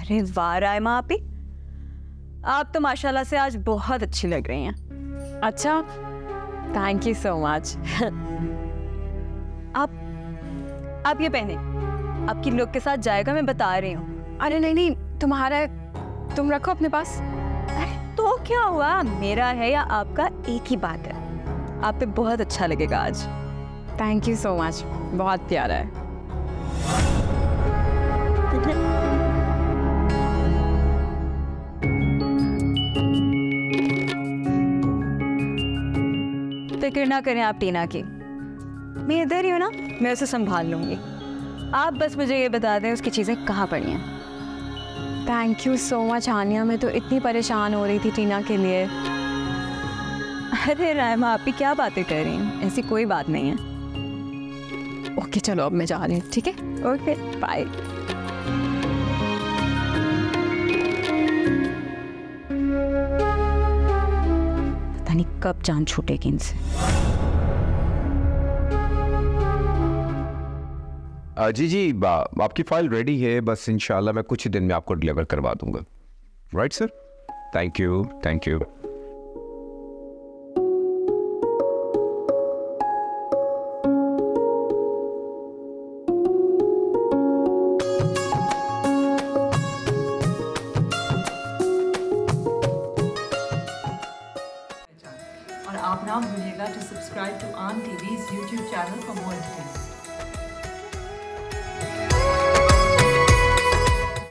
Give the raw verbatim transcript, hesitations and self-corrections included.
अरे वाह रायमा आपी, आप तो माशाल्लाह से आज बहुत अच्छी लग रही हैं। अच्छा, थैंक यू सो मच। आप आप ये पहने, आपकी लुक के साथ जाएगा, मैं बता रही हूँ। अरे नहीं नहीं, तुम्हारा है, तुम रखो अपने पास। अरे तो क्या हुआ, मेरा है या आपका एक ही बात है। आप पे बहुत अच्छा लगेगा आज। थैंक यू सो मच, बहुत प्यारा है। फिक्र ना करें आप टीना की, मैं इधर ही हूँ ना, मैं उसे संभाल लूंगी। आप बस मुझे ये बता दें उसकी चीज़ें कहाँ पड़ी हैं। Thank you so much Aniya, मैं तो इतनी परेशान हो रही थी टीना के लिए। अरे रायमा आप ही क्या बातें कर रही हैं, ऐसी कोई बात नहीं है। ओके चलो अब मैं जा रही हूँ, ठीक है? Okay bye. पता नहीं कब जान छूटेगी इनसे। जी जी, आपकी फाइल रेडी है, बस इंशाल्लाह मैं कुछ ही दिन में आपको डिलीवर करवा दूंगा। Right sir, thank you thank you. और आप ना भूलिएगा to subscribe to Aam T V's YouTube channel for more details.